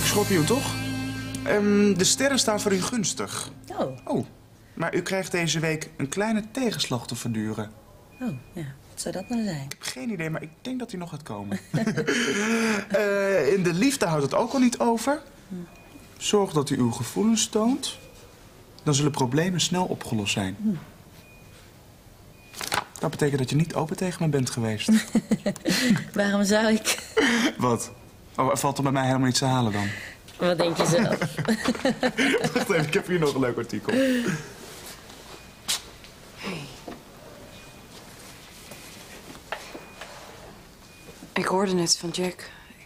Schorpioen, toch? De sterren staan voor u gunstig. Oh, maar u krijgt deze week een kleine tegenslag te verduren. Oh, ja. Wat zou dat nou zijn? Ik heb geen idee, maar ik denk dat u nog gaat komen. In de liefde houdt het ook al niet over. Zorg dat u uw gevoelens toont. Dan zullen problemen snel opgelost zijn. Dat betekent dat je niet open tegen me bent geweest. Waarom zou ik? Wat? Oh, er valt er bij mij helemaal niets te halen dan? Wat denk je zelf? Wacht even, ik heb hier nog een leuk artikel. Hey. Ik hoorde net van Jack.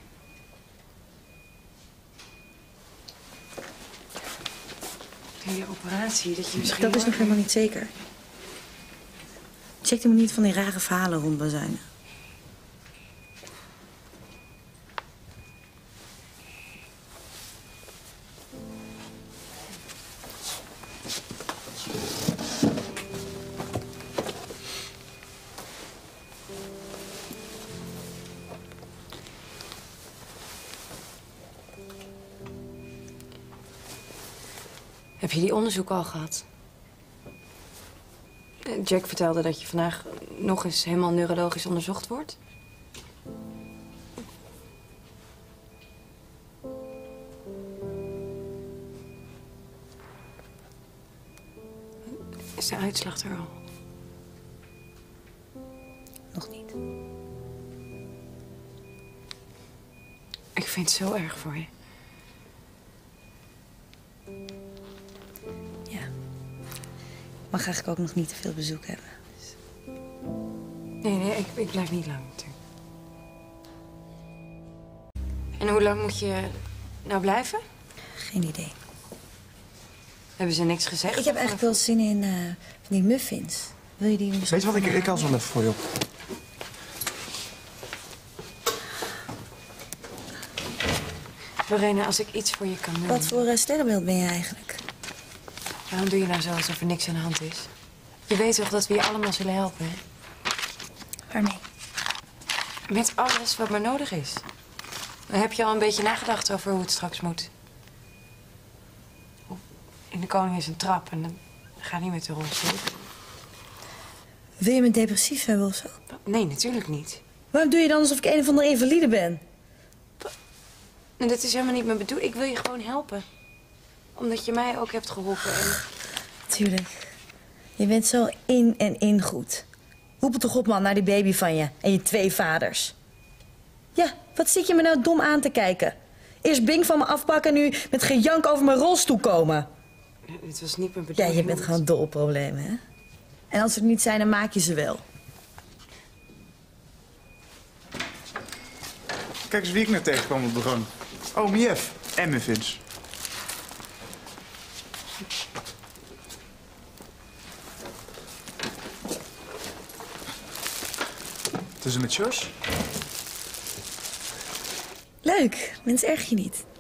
Die operatie, dat je misschien... Dat is nog helemaal niet zeker. Check hem niet van die rare verhalen rond bazuinen. Heb je die onderzoek al gehad? Jack vertelde dat je vandaag nog eens helemaal neurologisch onderzocht wordt. Is de uitslag er al? Nog niet. Ik vind het zo erg voor je. Ja. Mag eigenlijk ook nog niet te veel bezoek hebben. Nee, ik blijf niet lang natuurlijk. En hoe lang moet je nou blijven? Geen idee. Hebben ze niks gezegd? Ik heb eigenlijk wel zin in van die muffins. Wil je die misschien... Weet je wat, ik haal ze wel even voor je op. Lorena, als ik iets voor je kan doen... Wat voor sterrenbeeld ben je eigenlijk? Waarom doe je nou zo alsof er niks aan de hand is? Je weet toch dat we je allemaal zullen helpen, hè? Waarmee? Met alles wat maar nodig is. Heb je al een beetje nagedacht over hoe het straks moet? In de koning is een trap en dan gaat niet met de rolstoel. Wil je me depressief hebben of zo? Nee, natuurlijk niet. Waarom doe je dan alsof ik een of andere invalide ben? En dat is helemaal niet mijn bedoeling. Ik wil je gewoon helpen. Omdat je mij ook hebt geholpen. En... Tuurlijk. Je bent zo in en in goed. Roep het toch op, man, naar die baby van je en je 2 vaders. Ja, wat zit je me nou dom aan te kijken? Eerst Bing van me afpakken en nu met gejank over mijn rolstoel komen. Het was niet mijn Ja, bedoeling. je bent gewoon dol op problemen, hè? En als ze er niet zijn, dan maak je ze wel. Kijk eens wie ik net tegenkwam op de gang. Oh, Mief. En muffins. Het is met Jos. Leuk, mens erg je niet.